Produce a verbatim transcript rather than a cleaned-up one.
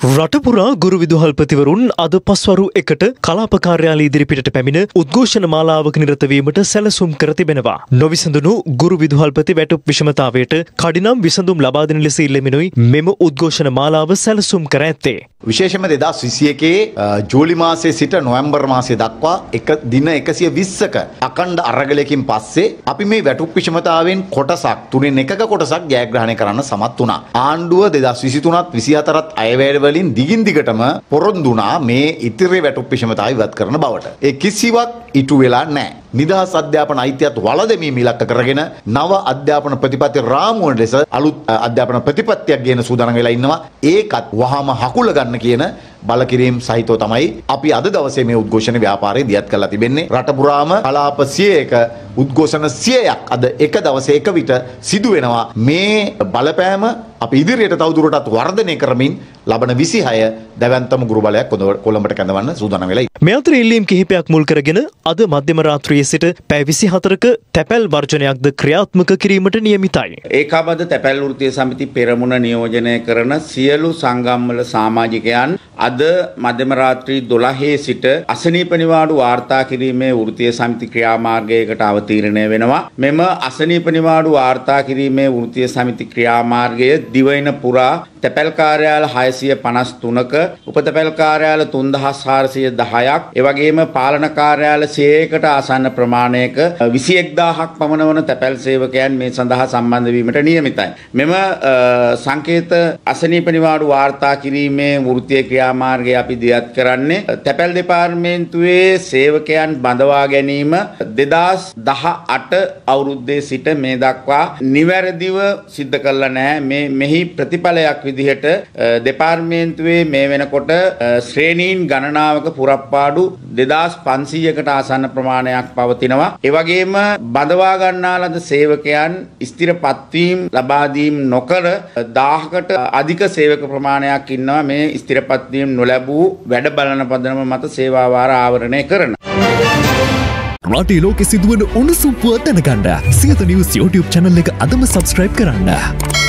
රටපුරා ගුරු විදුහල්පතිවරුන් අද පස්වරු එකට කලාප කාර්යාලය ඉදිරිපිටට පැමිණ උද්ඝෝෂණ මාලාවක නිරත වීමට සැලසුම් කර තිබෙනවා. නොවිසඳුණු ගුරු විදුහල්පති වැටුප් විෂමතාවයට කඩිනම් විසඳුම් ලබා දෙන ලෙස ඉල්ලමිනුයි මෙම උද්ඝෝෂණ මාලාව සැලසුම් කර ඇත්තේ. විශේෂයෙන්ම දෙදාස් විසි එකේ ජූලි මාසයේ සිට නොවැම්බර් මාසය දක්වා එක දින එකසිය විස්සක අඛණ්ඩ අරගලයකින් පස්සේ අපි මේ වැටුප් විෂමතාවෙන් කොටසක් තුනෙන් එකක කොටසක් ජයග්‍රහණය කරන්න සමත් වුණා. ආණ්ඩුව දෙදාස් විසිතුනත් විසිහතරත් අයවැය වලින් දිගින් දිගටම පොරොන්දු වුණා මේ ඉතිරි වැටුප් විෂමතාව ඉවත් කරන බවට. ඒ කිසිවක් ඉටු වෙලා නැහැ. නිදහස් අධ්‍යාපන අයිතියත් වළදැමීම ඉලක්ක කරගෙන නව අධ්‍යාපන ප්‍රතිපත්ති රාමුව ලෙස අලුත් අධ්‍යාපන ප්‍රතිපත්තියක් ගෙන සූදානම් වෙලා ඉන්නවා. ඒකත් වහාම හකුල ගන්න කියන බලකිරීම සහිතව තමයි අපි අද දවසේ මේ උද්ඝෝෂණ ව්‍යාපාරය දියත් කරලා තිබෙන්නේ. රට පුරාම කලාප සියයක උද්ඝෝෂණ සියයක් අද එක දවසේ එක විට සිදු වෙනවා. මේ බලපෑම අපි ඉදිරියට තවදුරටත් වර්ධනය කරමින් ලබන විසිහය දැවැන්තම ගුරු බලයක් කොළඹට කැඳවන්න සූදානම් වෙලා ඉන්නවා. මේ අතර ඉල්ලීම් කිහිපයක් මුල් කරගෙන අද මධ්‍යම රාත්‍රියේ සිට පැය විසිහතරක තැපැල් වර්ජනයක්ද ක්‍රියාත්මක කිරීමට නියමිතයි. ඒකාබද්ධ තැපැල් වෘත්තීය සමිති පෙරමුණ නියෝජනය කරන සියලු සංගම්වල සමාජිකයන් අද මධ්‍යම රාත්‍රී දොළහේ සිට අසනීප නිවාඩු වාර්තා කිරීමේ වෘත්තීය සමිති ක්‍රියාමාර්ගයකට අවතීර්ණය වෙනවා. මෙම අසනීප නිවාඩු වාර්තා කිරීමේ වෘත්තීය සමිති ක්‍රියාමාර්ගය දිවයින පුරා තැපැල් කාර්යාල හයසිය පනස් තුනක උපතැපැල් කාර්යාල තුන්දහස් හාරසිය දහයක් එවැගේම පාලන කාර්යාල සියයකට ආසන්න ප්‍රමාණයක විසි එක්දාහක් පමණ වන තැපැල් සේවකයන් මේ සඳහා සම්බන්ධ වීමට නියමිතයි. මෙම සංකේත අසනීප නිවාඩු වාර්තා කිරීමේ වෘත්තීය ක්‍රියාමාර්ගය අපි දියත් කරන්නේ තැපැල් දෙපාර්තමේන්තුවේ සේවකයන් බඳවා ගැනීම දෙදාස් දහඅට අවුරුද්දේ සිට මේ දක්වා නිවැරදිව සිද්ධ කරලා නැහැ. මේ මෙහි ප්‍රතිඵලයක් විදිහට දෙපාර්තමේන්තුවේ මේ වෙනකොට ශ්‍රේණීන් ගණනාවක පුරප්පාඩු දෙදාස් පන්සීයකට ආසන්න ප්‍රමාණයක් පවතිනවා. ඒ වගේම බඳවා ගන්නා ලද සේවකයන් ස්ථිරපත්වීම් ලබා දීම නොකර දහයකට අධික සේවක ප්‍රමාණයක් ඉන්නවා මේ ස්ථිරපත්වීම් නොලැබූ වැඩ බලන පදනම මත සේවා වාර ආවරණය කරන. රටේ ලෝකෙ සිදුවන උණුසුම් පුවත් දැනගන්න සියත නිවුස් YouTube channel එක අදම subscribe කරන්න.